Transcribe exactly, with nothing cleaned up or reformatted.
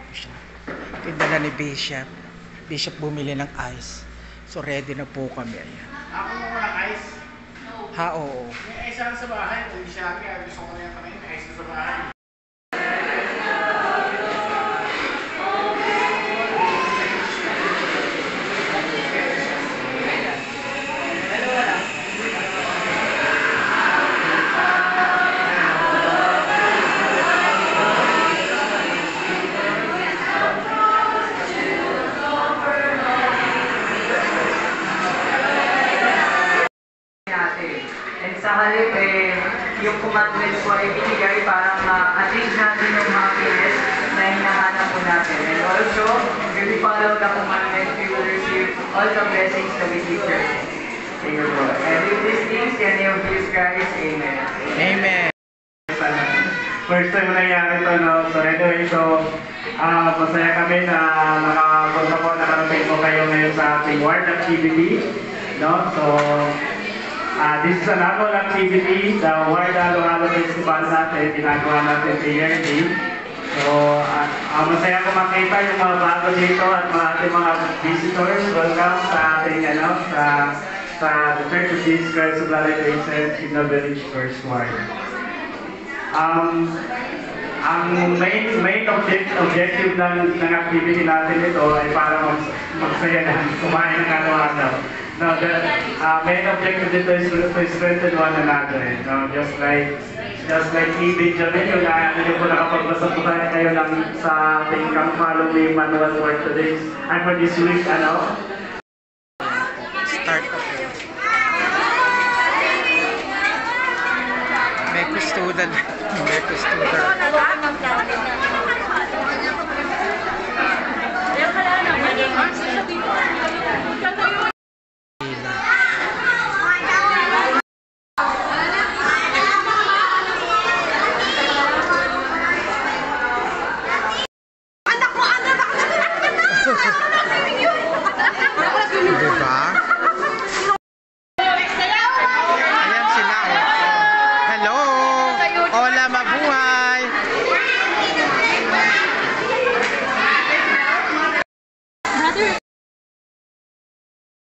siya. Tinda ni Bishop. Bishop bumili ng ice. So ready na po kami. Ayan. Ako mo ng ice? Ha, oo. May ice lang sa bahay. Kung hindi siya kaya gusto ko na yan kami. May ice sa bahay. Sa halip eh, yung commandments po ay binigay para ma-achieve natin yung happiness na hinahanap po natin. And also, if we follow the commandments, we will receive all the blessings that we deserve. Thank you, Lord. And with these things, in the name of Jesus Christ, Amen. Amen. First time na nangyari ito, no? So anyway, so uh, masaya kami na nakapunta po, nakarating po kayo ngayon sa ating ward activity. No? So, Uh, this is an annual activity, the Ward Halo-Halo Festival natin, ginagawa natin yearly. So, uh, uh, masaya ko makita yung mga bago dito at mga ating mga visitors. Welcome sa ating, ano, sa, sa the Church of Jesus Christ of Latter-day Saints in the Village First Ward. Um, ang main main object, objective ng, ng activity natin ito ay para mag, magsaya na kumain ng ano-ano. No, the uh, main objective dito is to strengthen one another. No, just like just like e-video ninyo na hindi po nakapagbasa po tayo kayo ng sa ating Come Follow Me manual for today's and for this week, ano? Start up. May kustudan. May kustudan. Kaya pala naman,